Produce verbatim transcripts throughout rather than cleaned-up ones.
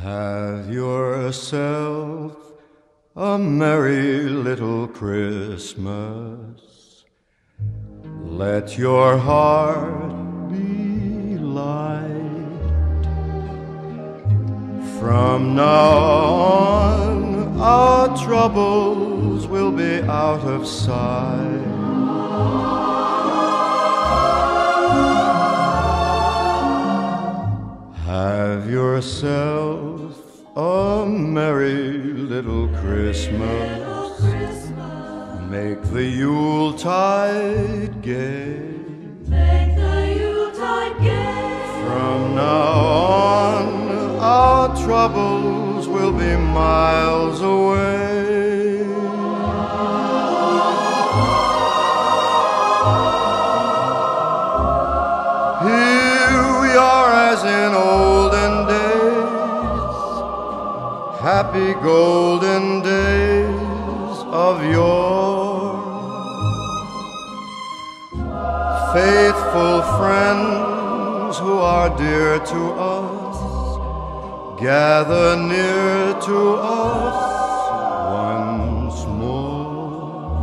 Have yourself a merry little Christmas. Let your heart be light. From now on, our troubles will be out of sight. Have yourself a merry little Christmas. Make the Yuletide gay. Make the Yuletide gay. From now on, our troubles will be miles away. Here we are as in olden days, happy golden days of yore. Faithful friends who are dear to us, gather near to us once more.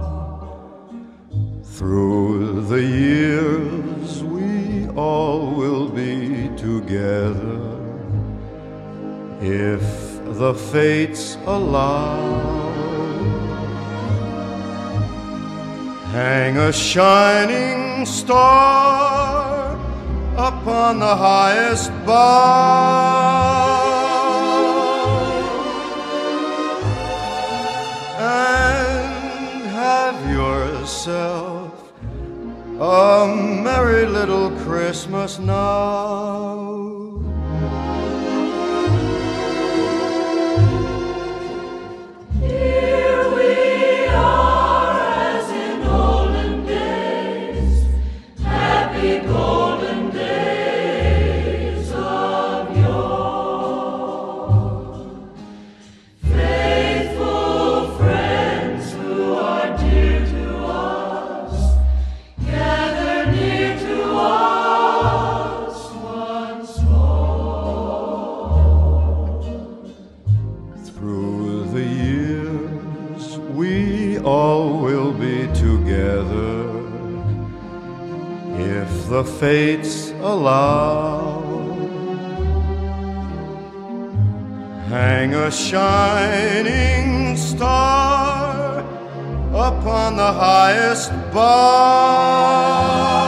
Through the years we all will be together, if the fates allow. Hang a shining star upon the highest bough, and have yourself a merry little Christmas now. Through the years we all will be together, if the fates allow. Hang a shining star upon the highest bough.